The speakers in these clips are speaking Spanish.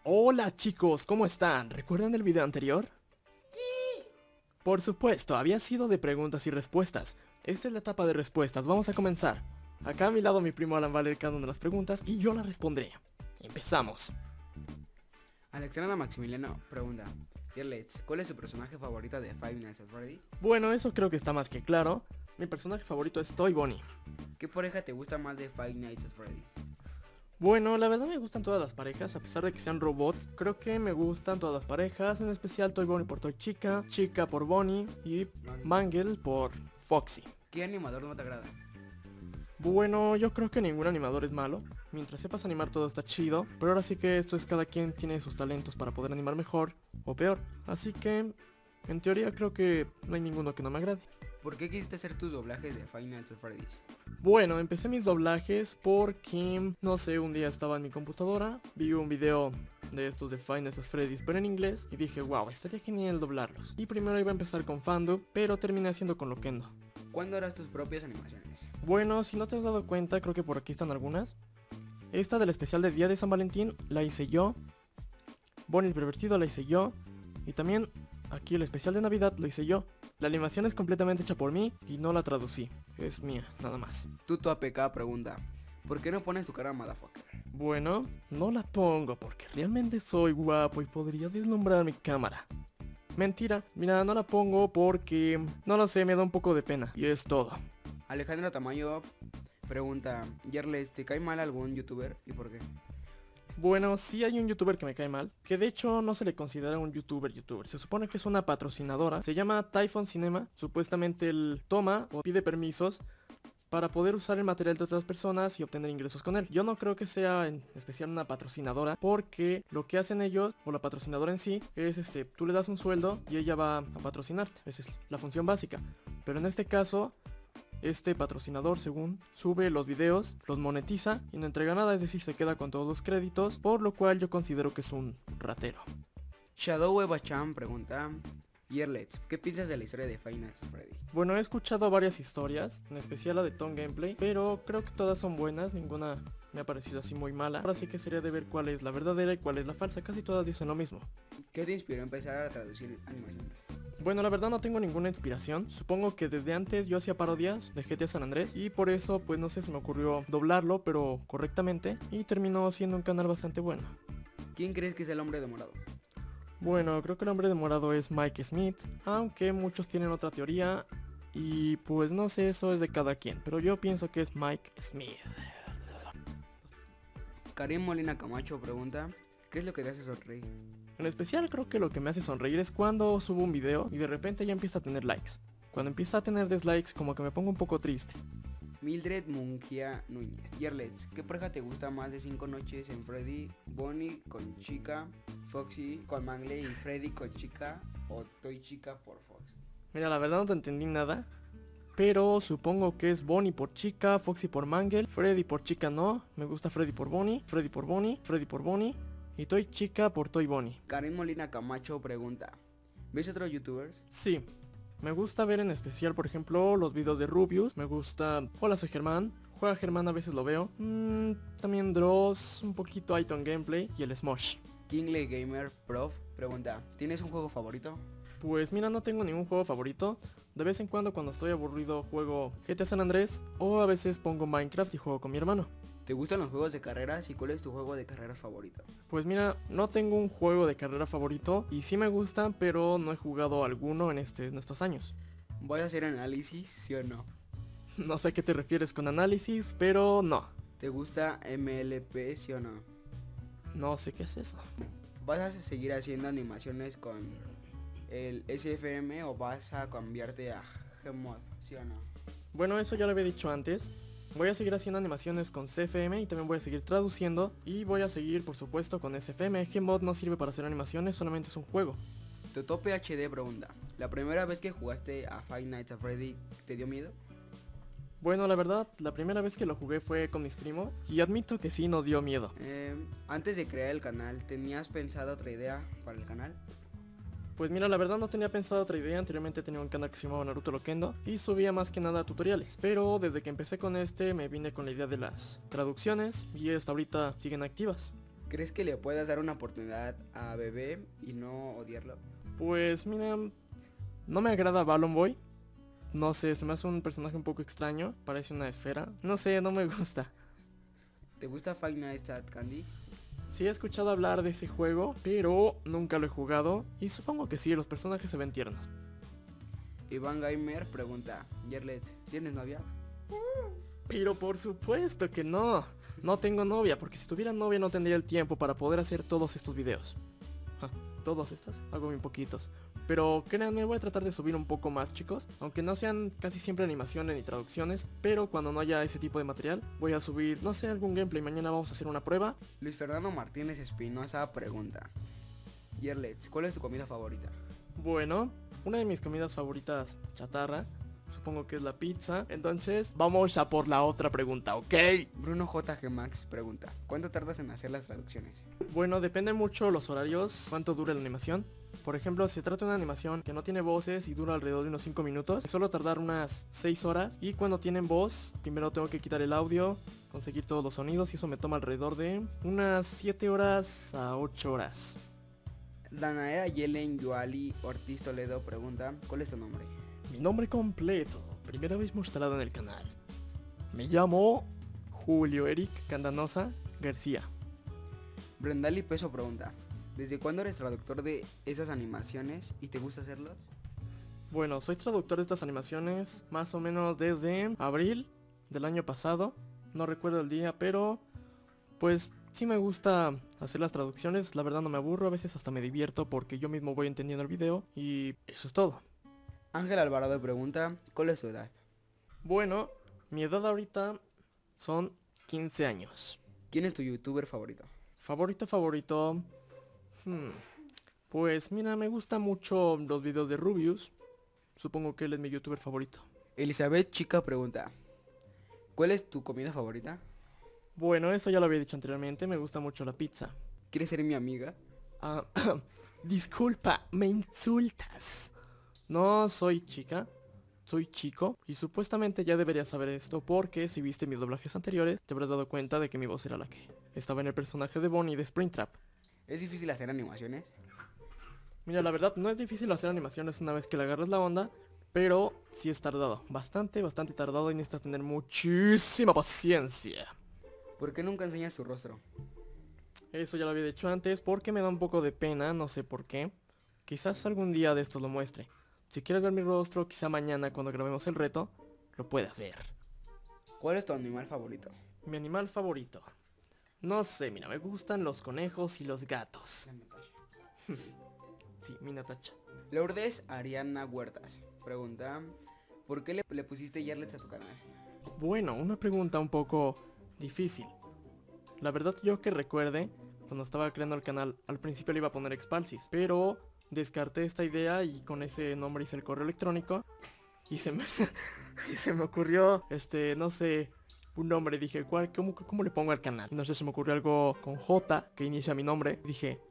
Hola chicos, ¿cómo están? ¿Recuerdan el video anterior? Sí. Por supuesto, había sido de preguntas y respuestas. Esta es la etapa de respuestas, vamos a comenzar. Acá a mi lado mi primo Alan va a leer cada una de las preguntas y yo las responderé. Empezamos. Alexandra Maximiliano pregunta: Let's, ¿cuál es tu personaje favorito de Five Nights at Freddy? Bueno, eso creo que está más que claro. Mi personaje favorito es Toy Bonnie. ¿Qué pareja te gusta más de Five Nights at Freddy? Bueno, la verdad me gustan todas las parejas, a pesar de que sean robots. Creo que me gustan todas las parejas, en especial Toy Bonnie por Toy Chica, Chica por Bonnie y Mangle por Foxy. ¿Qué animador no te agrada? Bueno, yo creo que ningún animador es malo. Mientras sepas animar todo está chido. Pero ahora sí que esto es cada quien tiene sus talentos para poder animar mejor o peor. Así que, en teoría creo que no hay ninguno que no me agrade. ¿Por qué quisiste hacer tus doblajes de Five Nights at Freddy's? Bueno, empecé mis doblajes porque, no sé, un día estaba en mi computadora, vi un video de estos de Five Nights at Freddy's pero en inglés y dije, wow, estaría genial doblarlos. Y primero iba a empezar con Fandub, pero terminé haciendo con Loquendo. ¿Cuándo harás tus propias animaciones? Bueno, si no te has dado cuenta, creo que por aquí están algunas. Esta del especial de Día de San Valentín la hice yo. Bonnie el Pervertido la hice yo. Y también aquí el especial de Navidad lo hice yo. La animación es completamente hecha por mí y no la traducí. Es mía, nada más. Tuto APK pregunta: ¿por qué no pones tu cara motherfucker? Bueno, no la pongo porque realmente soy guapo y podría deslumbrar mi cámara. Mentira, mira, no la pongo porque, no lo sé, me da un poco de pena. Y es todo. Alejandra Tamayo pregunta: Yerles, ¿te cae mal algún youtuber y por qué? Bueno, sí hay un youtuber que me cae mal, que de hecho no se le considera un youtuber, se supone que es una patrocinadora, se llama Typhon Cinema, supuestamente él toma o pide permisos para poder usar el material de otras personas y obtener ingresos con él. Yo no creo que sea en especial una patrocinadora, porque lo que hacen ellos, o la patrocinadora en sí, es tú le das un sueldo y ella va a patrocinarte, esa es la función básica. Pero en este caso, este patrocinador, según, sube los videos, los monetiza y no entrega nada, es decir, se queda con todos los créditos, por lo cual yo considero que es un ratero. Shadow Eva Chan pregunta: Yerlets, ¿qué piensas de la historia de Five Nights at Freddy? Bueno, he escuchado varias historias, en especial la de Tom Gameplay, pero creo que todas son buenas, ninguna me ha parecido así muy mala. Ahora sí que sería de ver cuál es la verdadera y cuál es la falsa, casi todas dicen lo mismo. ¿Qué te inspiró a empezar a traducir animaciones? Bueno, la verdad no tengo ninguna inspiración. Supongo que desde antes yo hacía parodias de GTA San Andrés y por eso, pues no sé, se me ocurrió doblarlo, pero correctamente, y terminó siendo un canal bastante bueno. ¿Quién crees que es el hombre de morado? Bueno, creo que el hombre de morado es Mike Smith, aunque muchos tienen otra teoría y pues no sé, eso es de cada quien, pero yo pienso que es Mike Smith. Karim Molina Camacho pregunta: ¿qué es lo que te hace sonreír? En especial creo que lo que me hace sonreír es cuando subo un video y de repente ya empieza a tener likes. Cuando empieza a tener dislikes como que me pongo un poco triste. Mildred Mungia Núñez: Yerlets, ¿qué pareja te gusta más de 5 noches en Freddy? ¿Bonnie con Chica, Foxy con Mangle y Freddy con Chica, o Toy Chica por Fox? Mira, la verdad no te entendí nada, pero supongo que es Bonnie por Chica, Foxy por Mangle, Freddy por Chica no, me gusta Freddy por Bonnie, Freddy por Bonnie, Freddy por Bonnie y Toy Chica por Toy Bonnie. Karim Molina Camacho pregunta: ¿ves otros youtubers? Sí, me gusta ver en especial, por ejemplo, los videos de Rubius, me gusta Hola soy Germán, Juega Germán a veces lo veo, también Dross, un poquito Iton Gameplay y el Smosh. Kingley Gamer Prof pregunta: ¿tienes un juego favorito? Pues mira, no tengo ningún juego favorito. De vez en cuando estoy aburrido juego GTA San Andrés o a veces pongo Minecraft y juego con mi hermano. ¿Te gustan los juegos de carreras y cuál es tu juego de carreras favorito? Pues mira, no tengo un juego de carrera favorito y sí me gustan, pero no he jugado alguno en estos años. ¿Voy a hacer análisis, sí o no? No sé a qué te refieres con análisis, pero no. ¿Te gusta MLP, sí o no? No sé qué es eso. ¿Vas a seguir haciendo animaciones con el SFM o vas a cambiarte a Gmod, sí o no? Bueno, eso ya lo había dicho antes. Voy a seguir haciendo animaciones con CFM y también voy a seguir traduciendo. Y voy a seguir, por supuesto, con SFM. Gmod no sirve para hacer animaciones, solamente es un juego. Totope HD pregunta: ¿la primera vez que jugaste a Five Nights at Freddy te dio miedo? Bueno, la verdad, la primera vez que lo jugué fue con mis primos y admito que sí nos dio miedo. Antes de crear el canal, ¿tenías pensado otra idea para el canal? Pues mira, la verdad no tenía pensado otra idea. Anteriormente tenía un canal que se llamaba Naruto Loquendo y subía más que nada tutoriales, pero desde que empecé con me vine con la idea de las traducciones y hasta ahorita siguen activas. ¿Crees que le puedas dar una oportunidad a Bebé y no odiarlo? Pues mira, no me agrada Balloon Boy. No sé, se me hace un personaje un poco extraño, parece una esfera. No sé, no me gusta. ¿Te gusta Five Nights at Candy? Sí he escuchado hablar de ese juego, pero nunca lo he jugado. Y supongo que sí, los personajes se ven tiernos. Iván Gamer pregunta, Yerlet, ¿tienes novia? Pero por supuesto que no. No tengo novia, porque si tuviera novia no tendría el tiempo para poder hacer todos estos videos. Todos estos, hago bien poquitos. Pero créanme, voy a tratar de subir un poco más, chicos. Aunque no sean casi siempre animaciones ni traducciones. Pero cuando no haya ese tipo de material, voy a subir, no sé, algún gameplay. Mañana vamos a hacer una prueba. Luis Fernando Martínez Espinosa pregunta, Yerlet, ¿cuál es tu comida favorita? Bueno, una de mis comidas favoritas, chatarra, supongo que es la pizza. Entonces, vamos a por la otra pregunta, ¿ok? Bruno JG Max pregunta, ¿cuánto tardas en hacer las traducciones? Bueno, depende mucho los horarios, cuánto dura la animación. Por ejemplo, si se trata de una animación que no tiene voces y dura alrededor de unos 5 minutos, suelo tardar unas 6 horas. Y cuando tienen voz, primero tengo que quitar el audio, conseguir todos los sonidos y eso me toma alrededor de unas 7 horas a 8 horas. Danaea Yelen Yuali Ortiz Toledo pregunta, ¿cuál es tu nombre? Mi nombre completo, primera vez mostrado en el canal. Me llamo Julio Eric Candanosa García. Brendali Peso pregunta, ¿desde cuándo eres traductor de esas animaciones y te gusta hacerlo? Bueno, soy traductor de estas animaciones más o menos desde abril del año pasado. No recuerdo el día, pero pues sí me gusta hacer las traducciones. La verdad no me aburro, a veces hasta me divierto porque yo mismo voy entendiendo el video y eso es todo. Ángel Alvarado pregunta, ¿cuál es tu edad? Bueno, mi edad ahorita son 15 años. ¿Quién es tu youtuber favorito? Favorito. Pues mira, me gustan mucho los videos de Rubius. Supongo que él es mi youtuber favorito. Elizabeth Chica pregunta, ¿cuál es tu comida favorita? Bueno, eso ya lo había dicho anteriormente, me gusta mucho la pizza. ¿Quieres ser mi amiga? Ah, disculpa, me insultas. No soy chica, soy chico. Y supuestamente ya deberías saber esto porque si viste mis doblajes anteriores, te habrás dado cuenta de que mi voz era la que estaba en el personaje de Bonnie de Springtrap. ¿Es difícil hacer animaciones? Mira, la verdad no es difícil hacer animaciones una vez que le agarras la onda, pero sí es tardado, bastante tardado y necesitas tener muchísima paciencia. ¿Por qué nunca enseñas tu rostro? Eso ya lo había dicho antes porque me da un poco de pena, no sé por qué. Quizás algún día de estos lo muestre. Si quieres ver mi rostro, quizá mañana cuando grabemos el reto, lo puedas ver. ¿Cuál es tu animal favorito? Mi animal favorito. No sé, mira, me gustan los conejos y los gatos. Sí, mi Natacha. Lourdes Ariana Huertas pregunta, ¿por qué le pusiste Yerlets a tu canal? Bueno, una pregunta un poco difícil. La verdad yo que recuerde, cuando estaba creando el canal, al principio le iba a poner Expalsis, pero descarté esta idea y con ese nombre hice el correo electrónico y se me, y se me ocurrió, no sé, un nombre. Dije, ¿cómo le pongo al canal? No sé, se me ocurrió algo con J, que inicia mi nombre. Dije,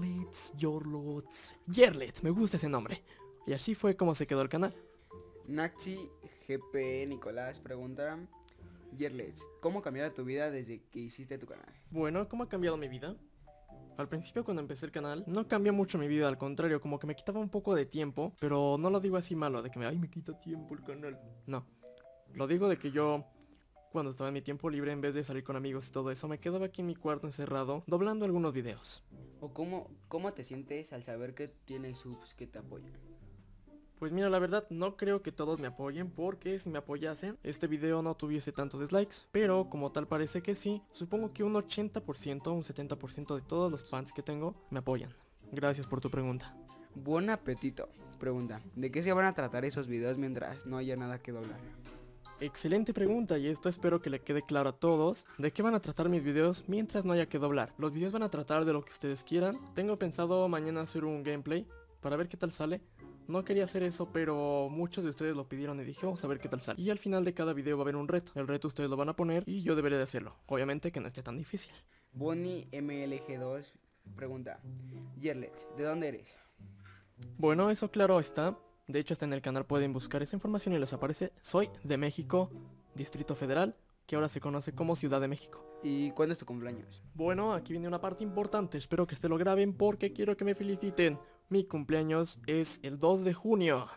Yerlets, me gusta ese nombre. Y así fue como se quedó el canal. Naxi GP Nicolás pregunta, Yerlets, ¿cómo ha cambiado tu vida desde que hiciste tu canal? Bueno, ¿cómo ha cambiado mi vida? Al principio cuando empecé el canal no cambió mucho mi vida, al contrario, como que me quitaba un poco de tiempo, pero no lo digo así malo, de que me quita tiempo el canal. No, lo digo de que yo, cuando estaba en mi tiempo libre, en vez de salir con amigos y todo eso, me quedaba aquí en mi cuarto encerrado, doblando algunos videos. ¿O cómo te sientes al saber que tienes subs que te apoyan? Pues mira, la verdad no creo que todos me apoyen, porque si me apoyasen, este video no tuviese tantos dislikes. Pero como tal parece que sí, supongo que un 80%, un 70% de todos los fans que tengo me apoyan. Gracias por tu pregunta. Buen apetito pregunta, ¿de qué se van a tratar esos videos mientras no haya nada que doblar? Excelente pregunta, y esto espero que le quede claro a todos. ¿De qué van a tratar mis videos mientras no haya que doblar? Los videos van a tratar de lo que ustedes quieran. Tengo pensado mañana hacer un gameplay para ver qué tal sale. No quería hacer eso, pero muchos de ustedes lo pidieron y dije, vamos a ver qué tal sale. Y al final de cada video va a haber un reto. El reto ustedes lo van a poner y yo deberé de hacerlo. Obviamente que no esté tan difícil. Bonnie MLG2 pregunta, Yerlet, ¿de dónde eres? Bueno, eso claro está. De hecho, hasta en el canal pueden buscar esa información y les aparece. Soy de México, Distrito Federal, que ahora se conoce como Ciudad de México. ¿Y cuándo es tu cumpleaños? Bueno, aquí viene una parte importante, espero que te lo graben porque quiero que me feliciten. Mi cumpleaños es el 2 de junio.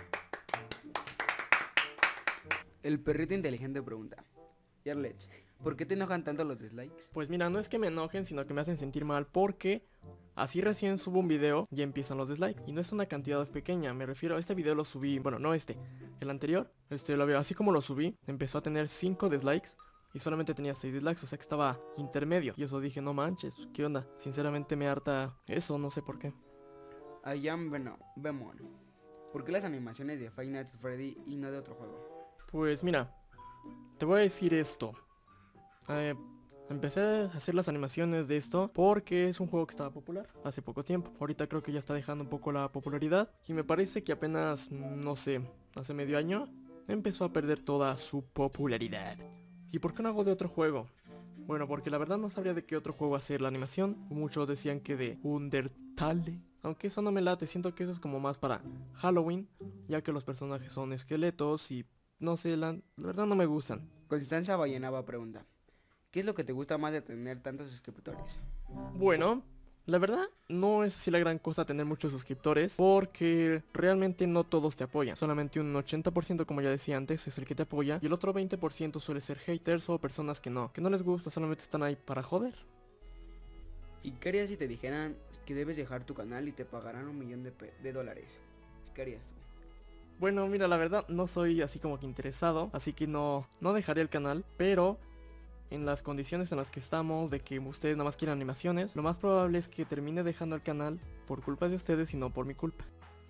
El perrito inteligente pregunta: Yarlech, ¿por qué te enojan tanto los dislikes? Pues mira, no es que me enojen, sino que me hacen sentir mal porque así recién subo un video y empiezan los dislikes. Y no es una cantidad pequeña, me refiero a este video lo subí, bueno, no este, el anterior. Lo veo así como lo subí, empezó a tener 5 dislikes y solamente tenía 6 dislikes, o sea que estaba intermedio. Y eso dije, no manches, ¿qué onda? Sinceramente me harta eso, no sé por qué. Ayam Bemon, ¿por qué las animaciones de Five Nights at Freddy y no de otro juego? Pues mira, te voy a decir esto. Empecé a hacer las animaciones de esto porque es un juego que estaba popular hace poco tiempo. Ahorita creo que ya está dejando un poco la popularidad y me parece que apenas, no sé, hace medio año empezó a perder toda su popularidad. ¿Y por qué no hago de otro juego? Bueno, porque la verdad no sabría de qué otro juego hacer la animación. Muchos decían que de Undertale, aunque eso no me late, siento que eso es como más para Halloween, ya que los personajes son esqueletos y no sé, la verdad no me gustan. Constanza Vallenaba pregunta: ¿qué es lo que te gusta más de tener tantos suscriptores? Bueno, la verdad no es así la gran cosa tener muchos suscriptores porque realmente no todos te apoyan. Solamente un 80%, como ya decía antes, es el que te apoya y el otro 20% suele ser haters o personas que no les gusta, solamente están ahí para joder. ¿Y qué harías si te dijeran que debes dejar tu canal y te pagarán $1,000,000? ¿Qué harías tú? Bueno, mira, la verdad no soy así como que interesado, así que no dejaré el canal, pero en las condiciones en las que estamos, de que ustedes nada más quieren animaciones, lo más probable es que termine dejando el canal por culpa de ustedes y no por mi culpa.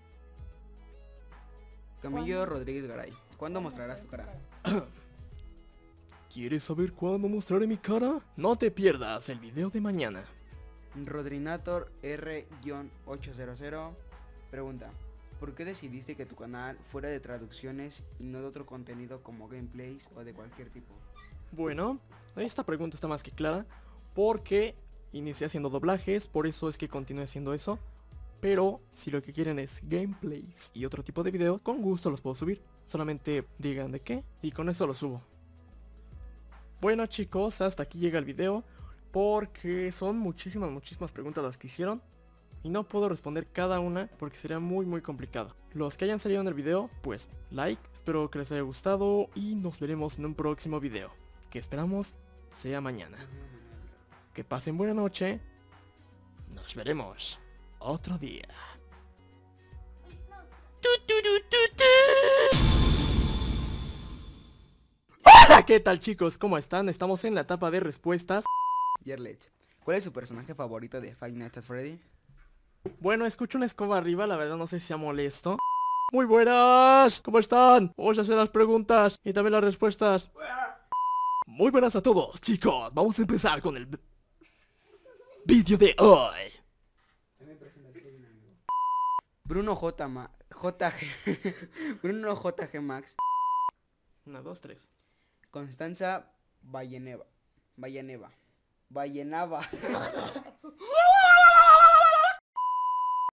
Camillo Rodríguez Garay: ¿cuándo mostrarás tu cara? ¿Quieres saber cuándo mostraré mi cara? No te pierdas el video de mañana. Rodrinator R-800 pregunta: ¿por qué decidiste que tu canal fuera de traducciones y no de otro contenido como gameplays o de cualquier tipo? Bueno, esta pregunta está más que clara, porque inicié haciendo doblajes, por eso es que continué haciendo eso. Pero si lo que quieren es gameplays y otro tipo de videos, con gusto los puedo subir. Solamente digan de qué y con eso lo subo. Bueno chicos, hasta aquí llega el video, porque son muchísimas preguntas las que hicieron y no puedo responder cada una porque sería muy complicado. Los que hayan salido en el video, pues like, espero que les haya gustado y nos veremos en un próximo video, que esperamos sea mañana. Que pasen buena noche, nos veremos otro día. Hola, ¿qué tal chicos? ¿Cómo están? Estamos en la etapa de respuestas. Yarlech, ¿cuál es su personaje favorito de Five Nights at Freddy? Bueno, escucho una escoba arriba, la verdad no sé si sea molesto. Muy buenas, ¿cómo están? Vamos a hacer las preguntas y también las respuestas. Muy buenas a todos chicos, vamos a empezar con el vídeo de hoy. Bruno Bruno JG Max. 1, 2, 3. Constanza Vallenava.